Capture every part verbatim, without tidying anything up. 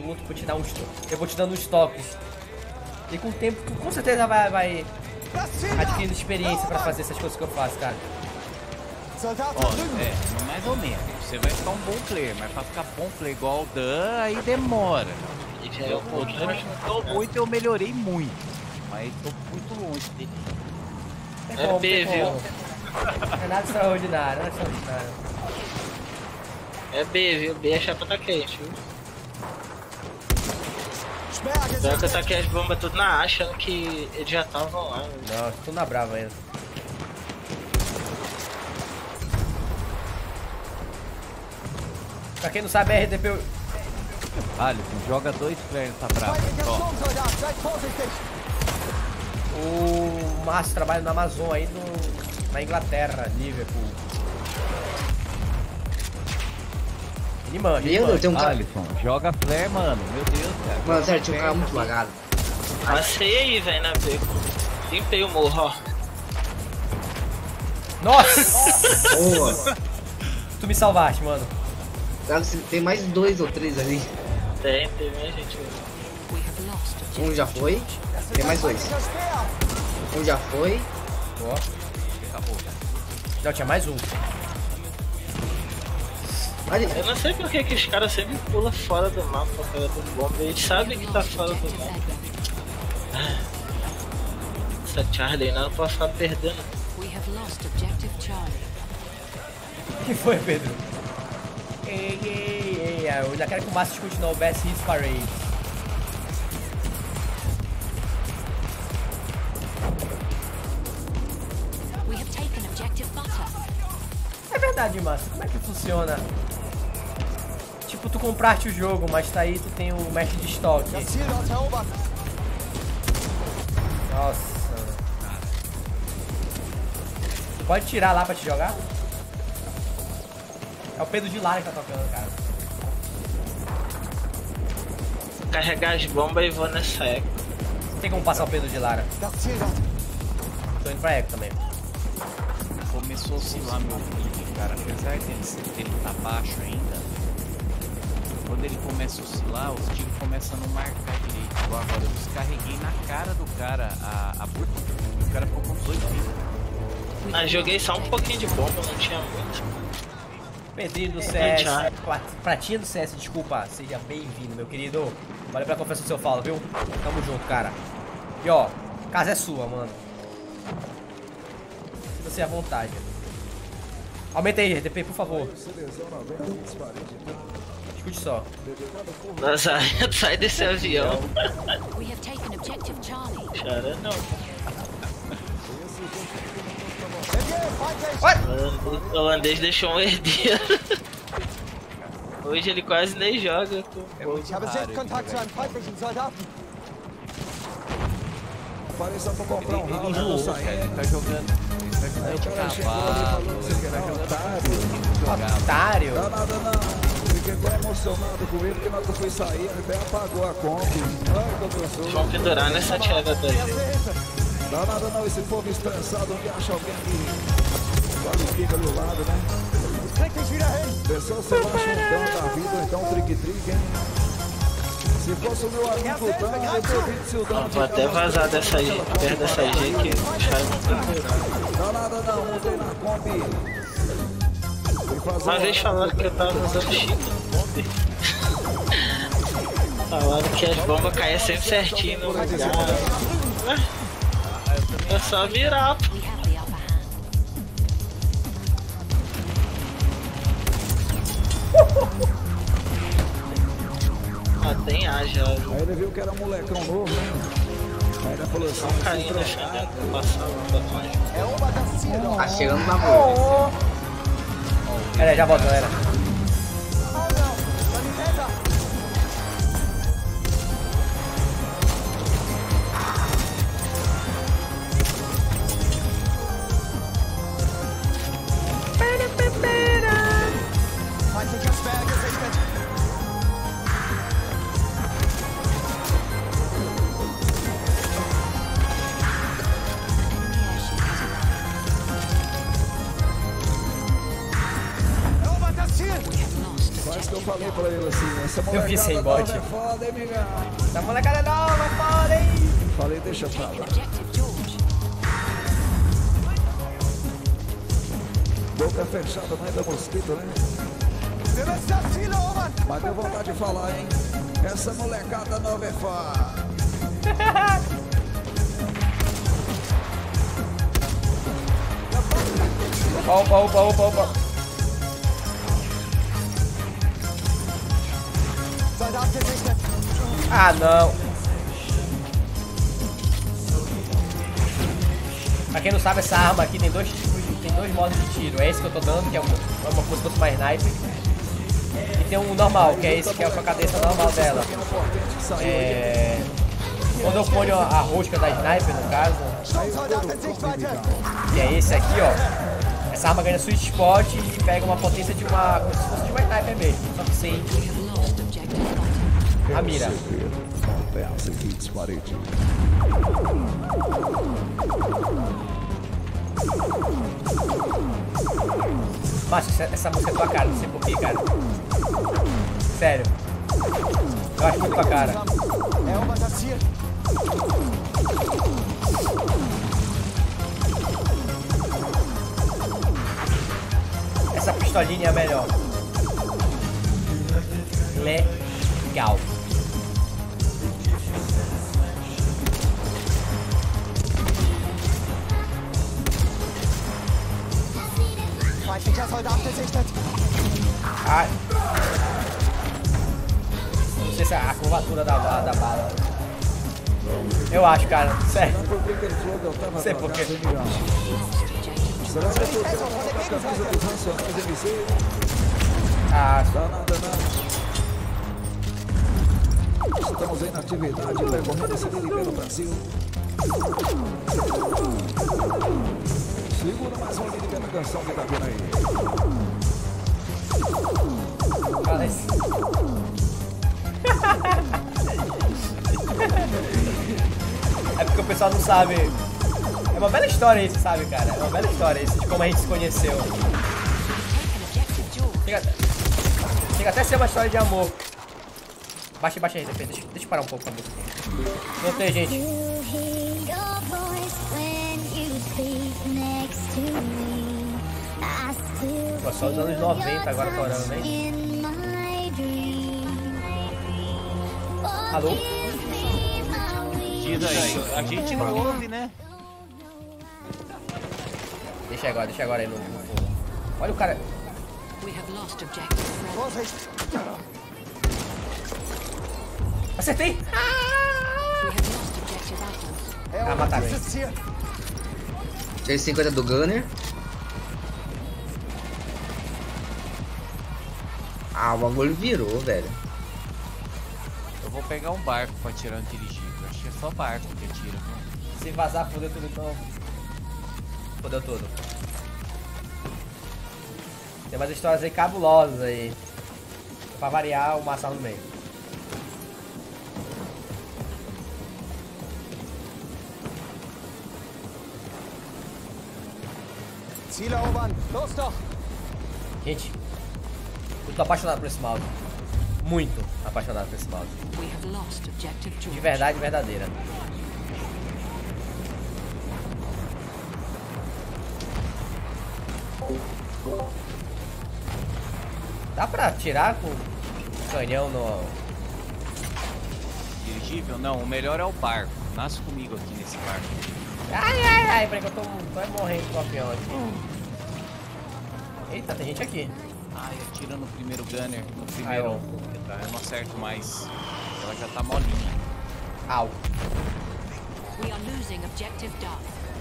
pergunto pra te dar um estoque. Eu vou te dando um estoque. E com o tempo, tu com certeza vai, vai adquirindo experiência pra fazer essas coisas que eu faço, cara. Ó, é, mais ou menos. Você vai ficar um bom player, mas pra ficar bom player igual o Dan, aí demora. Eu, eu, eu, eu, muito, eu melhorei muito, mas tô muito longe dele. É bom, B, viu? É nada extraordinário, nada extraordinário. É B, viu? B é chapa tá quente, viu? Pior que eu taquei as bombas tudo na A, achando que eles já estavam lá. Viu? Não, tudo na brava ainda. Pra quem não sabe, R D P... Alisson, joga dois players nessa brava. O Márcio trabalha na Amazon aí, no, na Inglaterra, Liverpool. Ele manja, ele manja. Tem um cara... Alisson, joga flare, mano. Meu Deus, cara. Mano, sério, tinha um cara muito lagado. Passei aí, velho, na B. Limpei o morro, ó. Nossa! Boa! Tu me salvaste, mano. Tem mais dois ou três ali. Tem, tem mais gente. Um já foi. Tem mais dois. Um já foi. Ó. Acabou. Não, tinha mais um. Eu não sei porque que os caras sempre pulam fora do mapa pra pegar do bomba. Eles sabem que tá fora do mapa. Essa Charlie não pode ficar perdendo. O que foi, Pedro? Ei, ei, ei. Eu ainda quero que o Márcio continue o Best Hits Parade. É verdade, Márcio. Como é que funciona? Tipo, tu compraste o jogo, mas tá aí, tu tem o mestre de estoque. Nossa. Tu pode tirar lá pra te jogar? É o Pedro de Lara que tá tocando, cara. Vou carregar as bombas e vou nessa eco. Tem como passar o Pedro de Lara? Tô indo pra eco também. Começou a oscilar meu clique, cara. Apesar dele ser tempo tá baixo ainda, quando ele começa a oscilar, os tiros começam a não marcar direito. Igual agora, eu descarreguei na cara do cara a, a burta. O cara ficou com dezoito tiros. Ah, joguei só um pouquinho de bomba, não tinha muito. Pedrinho do C S, Pratinha do C S, desculpa, seja bem-vindo, meu querido. Valeu pela confiança do seu falo, viu? Tamo junto, cara. E ó, casa é sua, mano. Você à vontade. Aumenta aí, R D P, por favor. Escute só. Nossa, sai desse avião. Chora não. O holandês deixou um herdeiro. Hoje ele quase nem joga. É muito raro ele jogar. Parece pra comprar um round do sair. Ele tá jogando. Ele tá jogando de cavalo. Ele tá jogando otário. Não, nada não. Fiquei tão emocionado com ele que na hora que eu fui sair, ele até apagou a comp. Ai, professor. Vamos pendurar nessa tchega daí. Não, nada não. Esse povo estressado, onde acha alguém que qualifica do lado, né? Pessoal, você acha um Dan da vida, então um trick-trick, hein? Se fosse o meu amigo Dan, eu tô vendo se o Dan... Vou até vazar dessa aí, perto dessa I G que os caras vão pendurar. Não, nada não. Montei na comp. Uma vez falaram que eu tava usando chip no bombe. Falaram que as bombas caíam sempre certinho no lugar. É só virar, pô. Ah, tem A já. Aí ele viu que era um molecão novo, né? Aí ele falou assim, só um carinha defendendo, vou passar lá pra nós. Tá chegando na boa. Pera aí, já volto, galera. pra ele assim, essa Eu vi sem molecada bot. nova é foda, hein, migão? Essa molecada nova, foda, hein? Falei, deixa pra lá. Boca fechada, não é da mosquito, né? Mas deu vontade de falar, hein? Essa molecada nova é foda. Opa, opa, opa, opa. Ah, não. Pra quem não sabe, essa arma aqui tem dois tipos de, tem dois modos de tiro. É esse que eu tô dando, que é uma, uma coisa que fosse mais sniper. E tem um normal, que é esse que é com a cabeça normal dela. É... Quando eu ponho a rosca da sniper, no caso, que é esse aqui, ó. Essa arma ganha sweet spot e pega uma potência de uma, como se fosse de uma sniper mesmo, só que sem a mira. Peça aqui, disparate. Macho, essa, essa música é tua cara, não sei porquê, cara. Sério. Eu acho muito tua cara. Essa pistolinha é a melhor. Legal. Ai. Não sei se é a curvatura da, da, da bala. Eu acho, cara. Sério. Não sei porquê. Será que eu tô com a camisa dos Nacionais M C? Ah, Dá nada, não. Estamos aí na atividade, percorrendo esse delírio Brasil. Segura mais uma lírica na canção que tá vindo aí. parece. É porque o pessoal não sabe. É uma bela história isso, sabe, cara? É uma bela história isso, de como a gente se conheceu. Chega, chega até a ser uma história de amor. Baixa, baixa aí, deixa, deixa eu parar um pouco a música. Voltei, gente. Pô, só os anos noventa agora torando, hein? Alô? Diz aí, a gente não ouve, né? Deixa agora, deixa agora aí no, no fundo. Olha o cara. Acertei! Ah, mataram ele. seiscentos e cinquenta do Gunner. Ah, o bagulho virou, velho. Eu vou pegar um barco pra atirar no dirigível. Acho que é só barco que atira. Se vazar, fodeu tudo então. Fodeu tudo. Tem umas histórias aí cabulosas aí. Pra variar, o maçal no meio. Ziele erobern! Los doch! Gente, eu tô apaixonado por esse mouse. Muito apaixonado por esse mouse. De verdade, verdadeira. Dá pra atirar com canhão no... Dirigível? Não, o melhor é o barco. Nasce comigo aqui nesse barco. Ai, ai, ai, peraí que eu tô, tô morrendo com o avião aqui. Eita, tem gente aqui. Ai, atira no primeiro gunner. No Ai, primeiro. Eu não acerto mais. Ela já tá molinha. Au. We are losing objective Duff.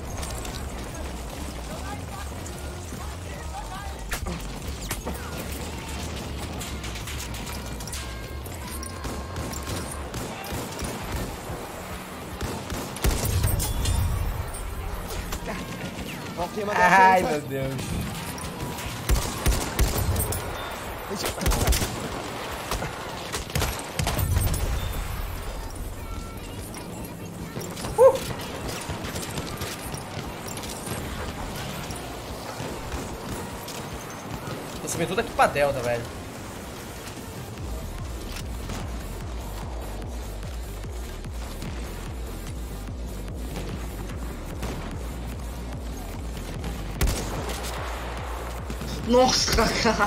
Ai, meu Deus. Uh! Tô subindo tudo aqui pra Delta, velho. Nossa, cara.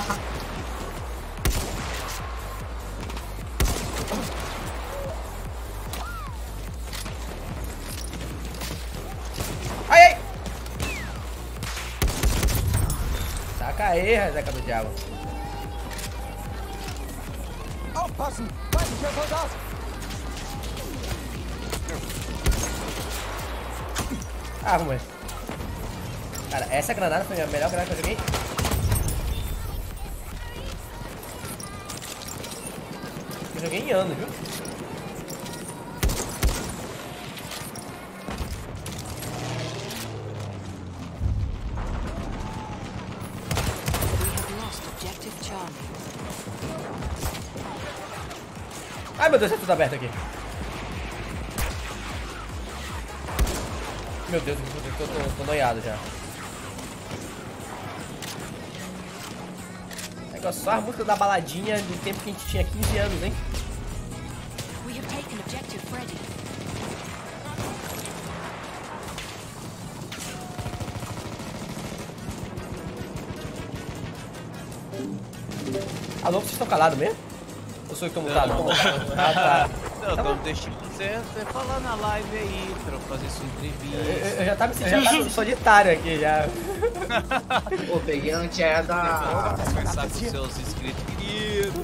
Ai, ai! Saca aí, Zeca do Diabo. Aufpassen! Feindlicher Soldat! Ah, vamos ver. Cara, essa granada foi a melhor granada que eu joguei. Eu joguei em anos, viu? We have lost objective Charlie. Ai, meu Deus, é tudo aberto aqui. Meu Deus, eu tô, tô, tô noiado já. Negócio só a música da baladinha do tempo que a gente tinha quinze anos, hein? We have taken objective Freddy. Alô, vocês estão calados mesmo? Ou sou eu que tô mutado? Ah, tá. Não, então deixa você, você falar na live aí, pra fazer sua entrevista. Eu, eu já tava me sentindo solitário aqui já. Pô, peguei a antiaérea da... Conversar com seus inscritos queridos.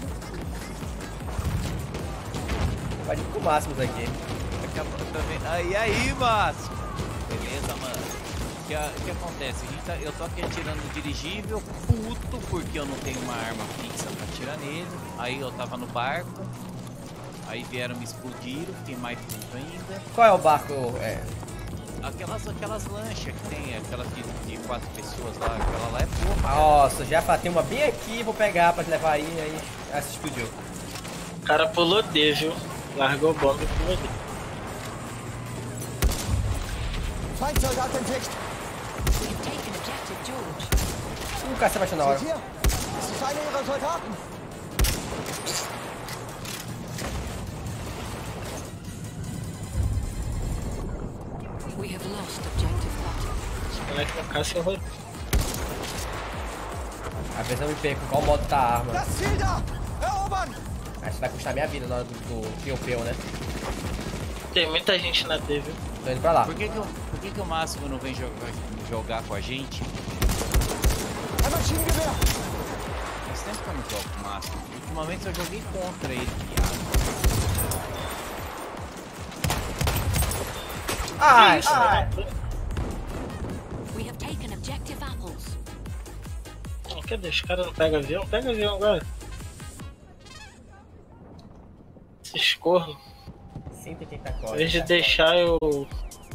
Pode ir com o Máximos aqui. Daqui a pouco também. Ah, e aí, Márcio? Beleza, mano? O que, a- que acontece? A gente tá- eu tô aqui atirando no dirigível, puto, porque eu não tenho uma arma fixa pra atirar nele. Aí eu tava no barco. Aí vieram me explodir, fiquei mais puto ainda. Qual é o barco? É, Aquelas, aquelas lanchas que tem, aquelas de, de quatro pessoas lá, aquela lá é porra. nossa, já tem uma bem aqui, vou pegar pra te levar aí, aí ela se explodiu. O cara pulou D, viu? Largou a bomba e pulou D. Feindsoldat in Sicht! We have taken objective George. Uh, cara, você baixou na hora. Seht ihr? Das ist einer ihrer Soldaten! We have lost objective Butter. Esse moleque no caça horror. A vez eu me perco qual modo tá a arma. Das Ziel da! Erobern! Acho que vai custar minha vida na hora do, do P-O-P, né? Tem muita gente na D, viu? Tô indo pra lá. Por que que, eu, por que que o Máximo não vem jogar, jogar com a gente? Ein Maschinengewehr! Faz tempo que eu não jogo com o Máximo. Ultimamente eu joguei contra ele, viado. Ai, Isso, ai. né? We have taken objective Apples. Não, cadê? Os caras não pegam avião? Pega avião agora. Esses corros. cento e oitenta Em códigos. vez de deixar eu